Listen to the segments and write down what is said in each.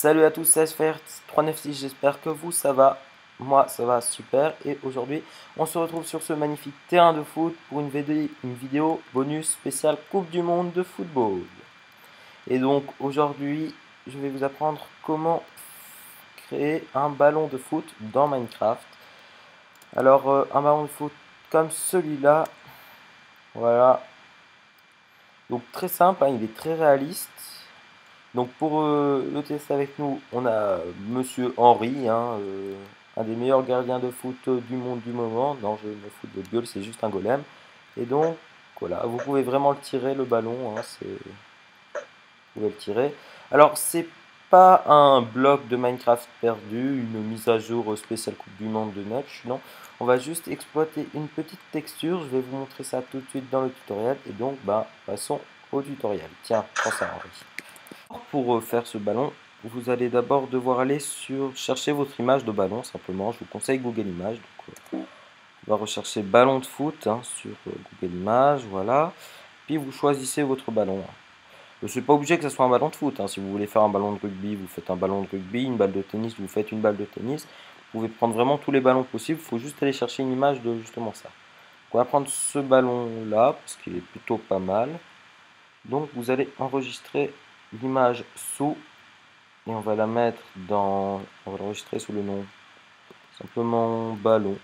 Salut à tous, c'est SFR396, j'espère que vous ça va. Moi ça va super et aujourd'hui on se retrouve sur ce magnifique terrain de foot pour une vidéo bonus spéciale Coupe du Monde de football. Et donc aujourd'hui je vais vous apprendre comment créer un ballon de foot dans Minecraft. Alors un ballon de foot comme celui-là, voilà. Donc très simple, hein, il est très réaliste. Donc pour le tester avec nous, on a Monsieur Henry, hein, un des meilleurs gardiens de foot du monde du moment. Non, je me fous de votre gueule, c'est juste un golem. Et donc, voilà, vous pouvez vraiment le tirer, le ballon, hein, vous pouvez le tirer. Alors, c'est pas un bloc de Minecraft perdu, une mise à jour spéciale Coupe du Monde de Notch, non. On va juste exploiter une petite texture, je vais vous montrer ça tout de suite dans le tutoriel. Et donc, bah, passons au tutoriel. Tiens, prends ça Henry. Pour faire ce ballon, vous allez d'abord devoir aller chercher votre image de ballon, simplement. Je vous conseille Google Images. Donc, on va rechercher ballon de foot hein, sur Google Images, voilà. Puis vous choisissez votre ballon. Je ne suis pas obligé que ce soit un ballon de foot. Hein. Si vous voulez faire un ballon de rugby, vous faites un ballon de rugby. Une balle de tennis, vous faites une balle de tennis. Vous pouvez prendre vraiment tous les ballons possibles. Il faut juste aller chercher une image de justement ça. On va prendre ce ballon-là, parce qu'il est plutôt pas mal. Donc vous allez enregistrer l'image sous et on va la mettre dans, on va l'enregistrer sous le nom simplement ballon.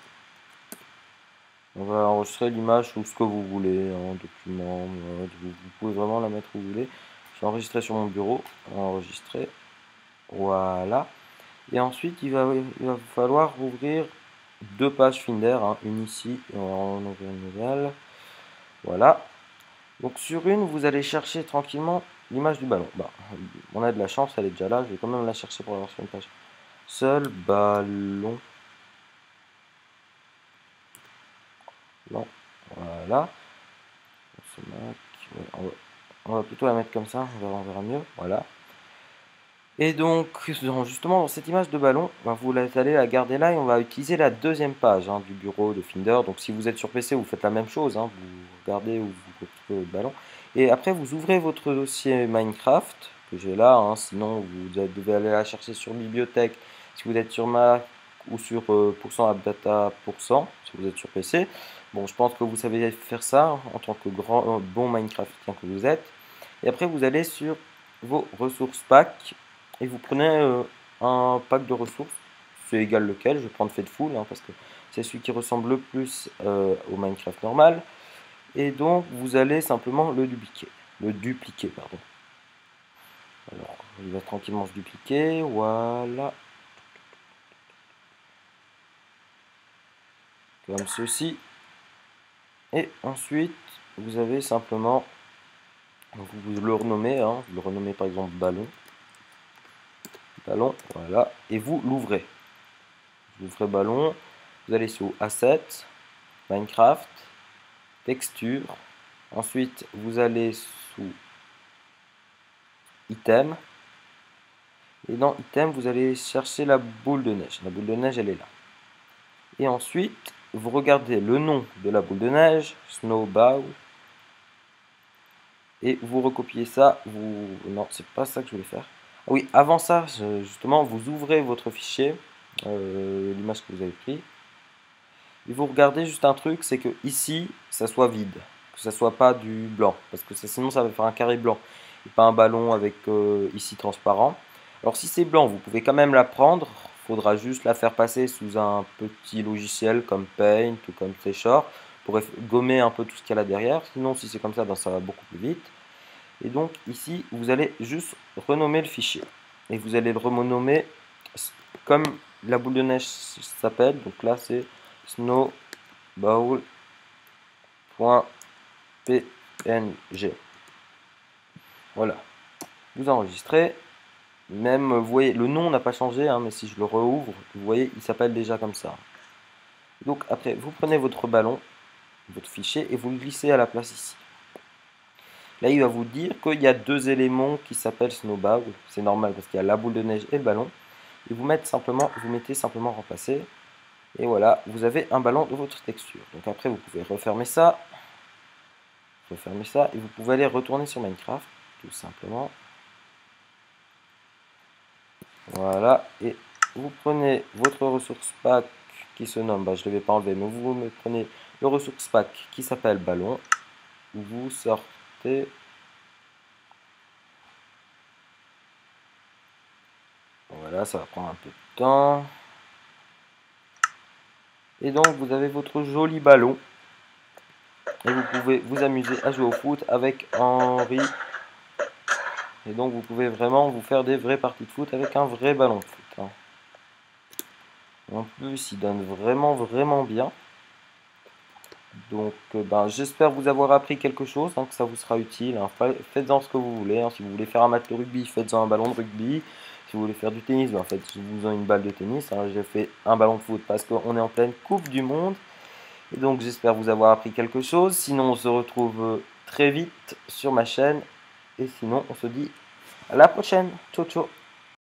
On va enregistrer l'image sous ce que vous voulez, en document, vous pouvez vraiment la mettre où vous voulez. Je vais enregistrer sur mon bureau, enregistrer, voilà. Et ensuite il va falloir ouvrir deux pages Finder, hein, une ici et on va en ouvrir une nouvelle, voilà. Donc sur une, vous allez chercher tranquillement l'image du ballon. Bah, on a de la chance, elle est déjà là. Je vais quand même la chercher pour l'avoir sur une page. Seul ballon. Non, voilà. On va plutôt la mettre comme ça, on verra mieux. Voilà. Et donc, justement, dans cette image de ballon, ben, vous allez la garder là et on va utiliser la deuxième page hein, du bureau de Finder. Donc, si vous êtes sur PC, vous faites la même chose. Hein, vous regardez où vous retrouvez votre ballon. Et après, vous ouvrez votre dossier Minecraft, que j'ai là. Hein, sinon, vous devez aller la chercher sur bibliothèque si vous êtes sur Mac ou sur %appdata%, si vous êtes sur PC. Bon, je pense que vous savez faire ça hein, en tant que bon Minecraftien que vous êtes. Et après, vous allez sur vos ressources pack et vous prenez un pack de ressources, c'est égal lequel, je vais prendre Faithful hein, parce que c'est celui qui ressemble le plus au Minecraft normal. Et donc vous allez simplement le dupliquer, pardon. Alors il va tranquillement se dupliquer, voilà. Comme ceci. Et ensuite vous avez simplement, vous le renommez, hein, vous le renommez par exemple ballon. Ballon, voilà, et vous l'ouvrez. Vous ouvrez ballon, vous allez sur Asset, Minecraft, Texture, ensuite vous allez sous Item, et dans Item vous allez chercher la boule de neige. La boule de neige elle est là. Et ensuite vous regardez le nom de la boule de neige, Snowball, et vous recopiez ça, non c'est pas ça que je voulais faire. Ah oui, avant ça, justement, vous ouvrez votre fichier, l'image que vous avez pris, et vous regardez juste un truc, c'est que ici, ça soit vide, que ça soit pas du blanc, parce que sinon ça va faire un carré blanc, et pas un ballon avec ici transparent. Alors si c'est blanc, vous pouvez quand même la prendre, il faudra juste la faire passer sous un petit logiciel comme Paint ou comme Treasure, pour gommer un peu tout ce qu'il y a là derrière, sinon si c'est comme ça, ben, ça va beaucoup plus vite. Et donc ici, vous allez juste renommer le fichier. Et vous allez le renommer comme la boule de neige s'appelle. Donc là, c'est snowball.png. Voilà. Vous enregistrez. Même, vous voyez, le nom n'a pas changé, hein, mais si je le rouvre, vous voyez, il s'appelle déjà comme ça. Donc après, vous prenez votre ballon, votre fichier, et vous le glissez à la place ici. Là, il va vous dire qu'il y a deux éléments qui s'appellent Snowball. C'est normal parce qu'il y a la boule de neige et le ballon. Et vous mettez simplement remplacer. Et voilà, vous avez un ballon de votre texture. Donc après, vous pouvez refermer ça. Et vous pouvez aller retourner sur Minecraft, tout simplement. Voilà, et vous prenez votre ressource pack qui se nomme, je ne l'avais pas enlevé, mais vous prenez le ressource pack qui s'appelle ballon. Vous sortez. Voilà, ça va prendre un peu de temps. Et donc vous avez votre joli ballon. Et vous pouvez vous amuser à jouer au foot avec Henri. Et donc vous pouvez vraiment vous faire des vraies parties de foot avec un vrai ballon de foot, hein. En plus, il donne vraiment bien. Donc j'espère vous avoir appris quelque chose, hein, que ça vous sera utile, hein. Faites-en ce que vous voulez, hein. Si vous voulez faire un match de rugby, faites-en un ballon de rugby. Si vous voulez faire du tennis, faites-vous une balle de tennis, hein. J'ai fait un ballon de foot parce qu'on est en pleine Coupe du Monde. Et donc j'espère vous avoir appris quelque chose. Sinon on se retrouve très vite sur ma chaîne. Et sinon on se dit à la prochaine. Ciao ciao.